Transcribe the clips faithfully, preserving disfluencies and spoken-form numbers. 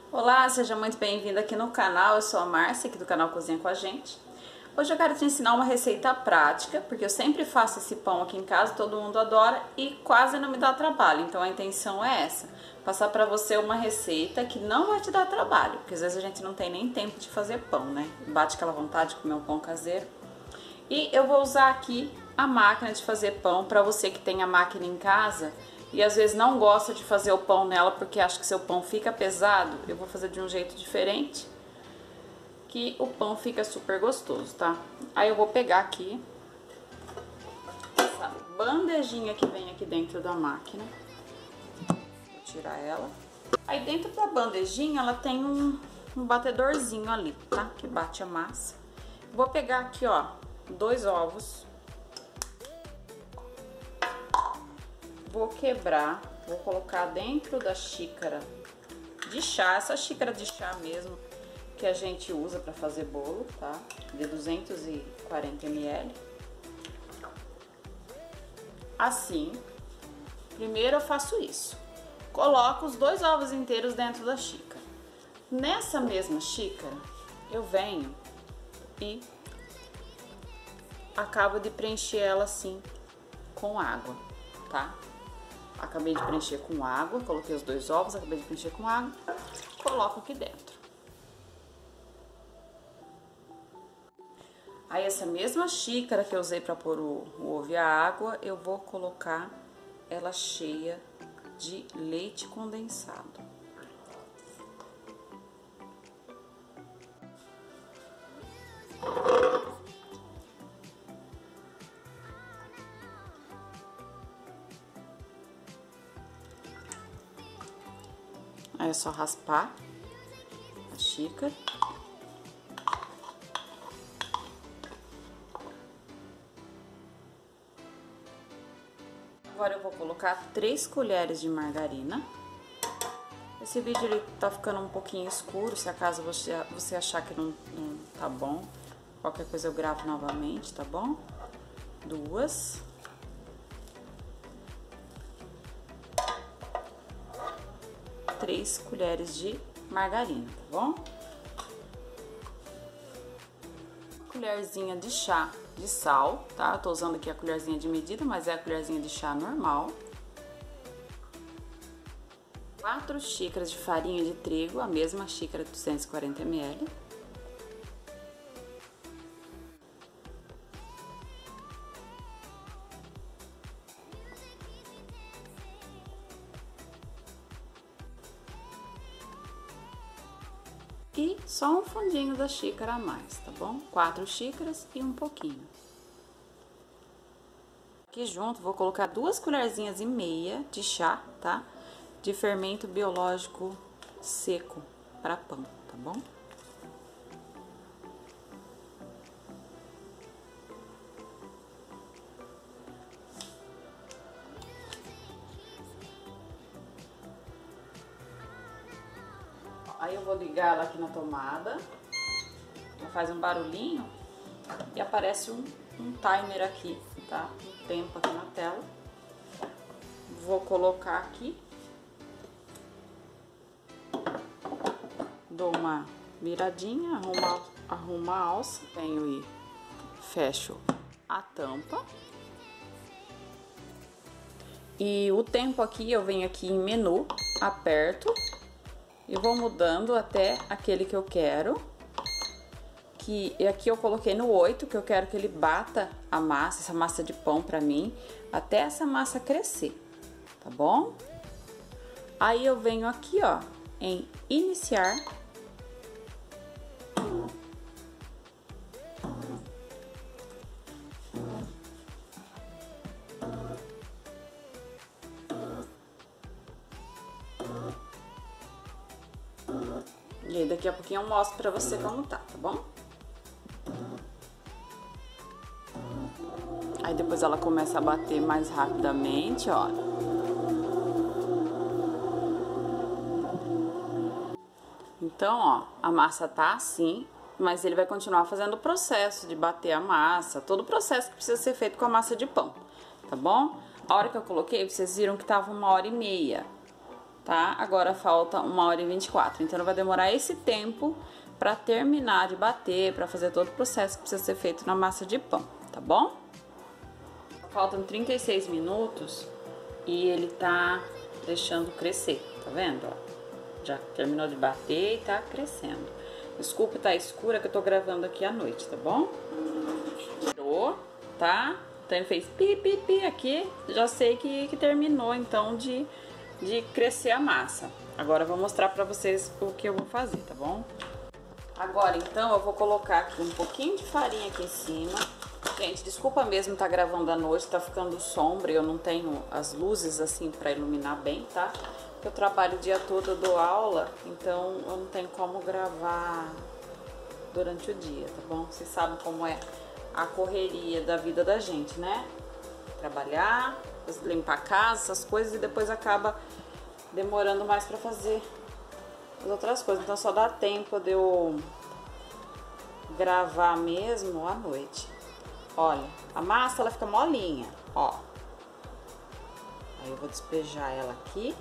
Olá, seja muito bem-vindo aqui no canal. Eu sou a Márcia, aqui do canal Cozinha com a Gente. Hoje eu quero te ensinar uma receita prática, porque eu sempre faço esse pão aqui em casa, todo mundo adora e quase não me dá trabalho. Então a intenção é essa, passar para você uma receita que não vai te dar trabalho, porque às vezes a gente não tem nem tempo de fazer pão, né? Bate aquela vontade de comer um pão caseiro. E eu vou usar aqui a máquina de fazer pão, para você que tem a máquina em casa e às vezes não gosta de fazer o pão nela porque acha que seu pão fica pesado. Eu vou fazer de um jeito diferente, que o pão fica super gostoso, tá? Aí eu vou pegar aqui essa bandejinha que vem aqui dentro da máquina, vou tirar ela. Aí dentro da bandejinha ela tem um, um batedorzinho ali, tá? Que bate a massa. Vou pegar aqui, ó, dois ovos. Vou quebrar, vou colocar dentro da xícara de chá, essa xícara de chá mesmo que a gente usa para fazer bolo, tá? De duzentos e quarenta mililitros. Assim, primeiro eu faço isso. Coloco os dois ovos inteiros dentro da xícara. Nessa mesma xícara, eu venho e acabo de preencher ela assim com água, tá? Acabei de preencher com água, coloquei os dois ovos, acabei de preencher com água, coloco aqui dentro. Aí essa mesma xícara que eu usei para pôr o, o ovo e a água, eu vou colocar ela cheia de leite condensado. Aí é só raspar a xícara. Agora eu vou colocar três colheres de margarina. Esse vídeo ele tá ficando um pouquinho escuro, se acaso você, você achar que não, não tá bom, qualquer coisa eu gravo novamente, tá bom? Duas. Três colheres de margarina, tá bom? Colherzinha de chá de sal, tá? Eu tô usando aqui a colherzinha de medida, mas é a colherzinha de chá normal. Quatro xícaras de farinha de trigo, a mesma xícara de duzentos e quarenta mililitros. E só um fundinho da xícara a mais, tá bom? Quatro xícaras e um pouquinho. Aqui junto vou colocar duas colherzinhas e meia de chá, tá? De fermento biológico seco para pão, tá bom? Aí eu vou ligar ela aqui na tomada, ela faz um barulhinho e aparece um, um timer aqui, tá? Um tempo aqui na tela. Vou colocar aqui, dou uma viradinha, arrumo, arrumo a alça, venho e fecho a tampa. E o tempo aqui, eu venho aqui em menu, aperto e vou mudando até aquele que eu quero, que aqui eu coloquei no oito, que eu quero que ele bata a massa, essa massa de pão pra mim, até essa massa crescer, tá bom? Aí eu venho aqui, ó, em iniciar. E aí daqui a pouquinho eu mostro pra você como tá, tá bom? Aí depois ela começa a bater mais rapidamente, ó. Então, ó, a massa tá assim, mas ele vai continuar fazendo o processo de bater a massa, todo o processo que precisa ser feito com a massa de pão, tá bom? A hora que eu coloquei, vocês viram que tava uma hora e meia, tá? Agora falta uma hora e vinte e quatro, então vai demorar esse tempo pra terminar de bater, pra fazer todo o processo que precisa ser feito na massa de pão, tá bom? Faltam trinta e seis minutos e ele tá deixando crescer, tá vendo? Ó, já terminou de bater e tá crescendo. Desculpa, tá escura que eu tô gravando aqui à noite, tá bom? Tirou, tá? Então ele fez pi, pi, pi aqui, já sei que, que terminou então de, de crescer a massa. Agora eu vou mostrar pra vocês o que eu vou fazer, tá bom? Agora então eu vou colocar aqui um pouquinho de farinha aqui em cima. Gente, desculpa mesmo tá gravando à noite, tá ficando sombra, eu não tenho as luzes assim pra iluminar bem, tá? Porque eu trabalho o dia todo, eu dou aula, então eu não tenho como gravar durante o dia, tá bom? Vocês sabem como é a correria da vida da gente, né? Trabalhar, limpar a casa, essas coisas, e depois acaba demorando mais pra fazer as outras coisas. Então só dá tempo de eu gravar mesmo à noite. Olha, a massa ela fica molinha, ó. Aí eu vou despejar ela aqui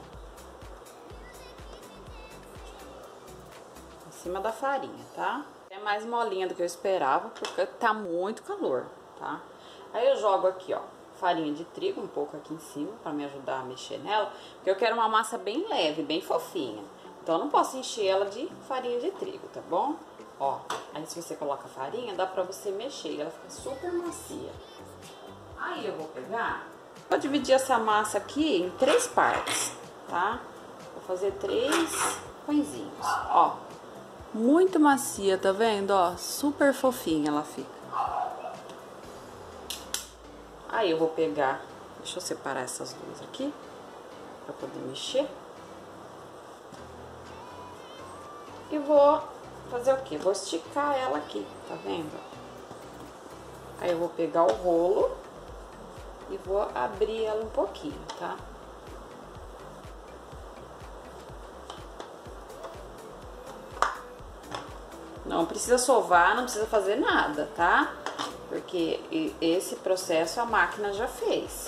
em cima da farinha, tá? É mais molinha do que eu esperava, porque tá muito calor, tá? Aí eu jogo aqui, ó, farinha de trigo um pouco aqui em cima pra me ajudar a mexer nela, porque eu quero uma massa bem leve, bem fofinha. Então eu não posso encher ela de farinha de trigo, tá bom? Ó, aí se você coloca farinha, dá pra você mexer, ela fica super macia. Aí eu vou pegar, vou dividir essa massa aqui em três partes, tá? Vou fazer três pãezinhos, ó. Muito macia, tá vendo? Ó, super fofinha ela fica. Aí eu vou pegar, deixa eu separar essas duas aqui, pra poder mexer. E vou fazer o quê? Vou esticar ela aqui, tá vendo? Aí eu vou pegar o rolo e vou abrir ela um pouquinho, tá? Não precisa sovar, não precisa fazer nada, tá? Porque esse processo a máquina já fez.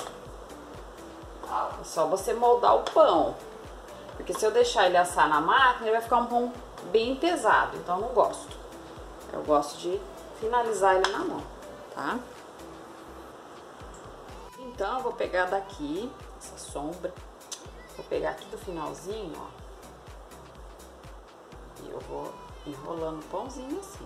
É só você moldar o pão. Porque se eu deixar ele assar na máquina, ele vai ficar um pão bem pesado, então eu não gosto. Eu gosto de finalizar ele na mão, tá? Então eu vou pegar daqui, essa sombra, vou pegar aqui do finalzinho, ó. E eu vou enrolando o pãozinho assim.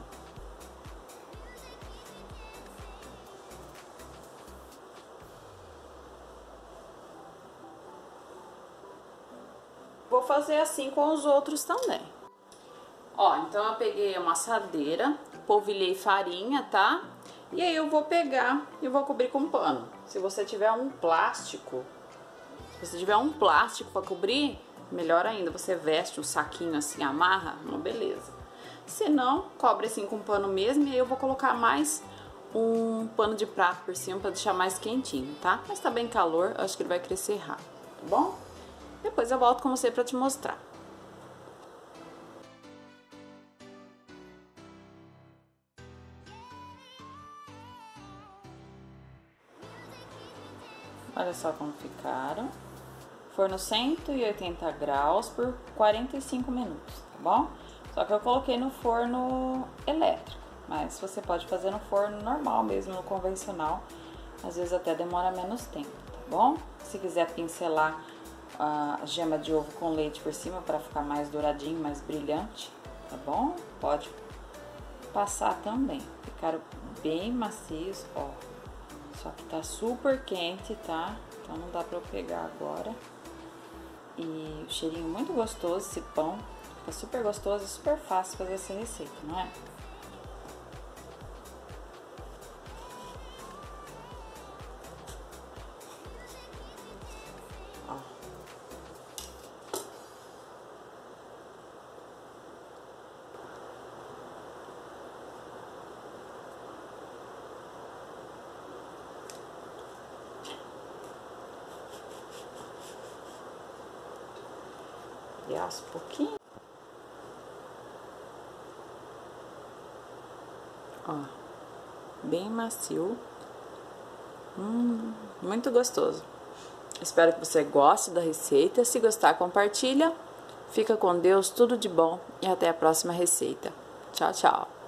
Vou fazer assim com os outros também. Ó, então eu peguei uma assadeira, polvilhei farinha, tá? E aí eu vou pegar e vou cobrir com pano. Se você tiver um plástico, se você tiver um plástico pra cobrir, melhor ainda, você veste um saquinho assim, amarra, uma beleza. Se não, cobre assim com pano mesmo, e aí eu vou colocar mais um pano de prato por cima pra deixar mais quentinho, tá? Mas tá bem calor, acho que ele vai crescer rápido, tá bom? Depois eu volto com você pra te mostrar. Olha só como ficaram. Forno cento e oitenta graus por quarenta e cinco minutos, tá bom? Só que eu coloquei no forno elétrico, mas você pode fazer no forno normal mesmo, no convencional. Às vezes até demora menos tempo, tá bom? Se quiser pincelar a gema de ovo com leite por cima para ficar mais douradinho, mais brilhante, tá bom? Pode passar também. Ficaram bem macios, ó. Só que tá super quente, tá? Então não dá pra eu pegar agora. E o cheirinho muito gostoso, esse pão. Fica super gostoso e super fácil fazer essa receita, não é? Ó. E asso um pouquinho. Ó, bem macio. Hum, muito gostoso. Espero que você goste da receita. Se gostar, compartilha. Fica com Deus, tudo de bom e até a próxima receita. Tchau, tchau.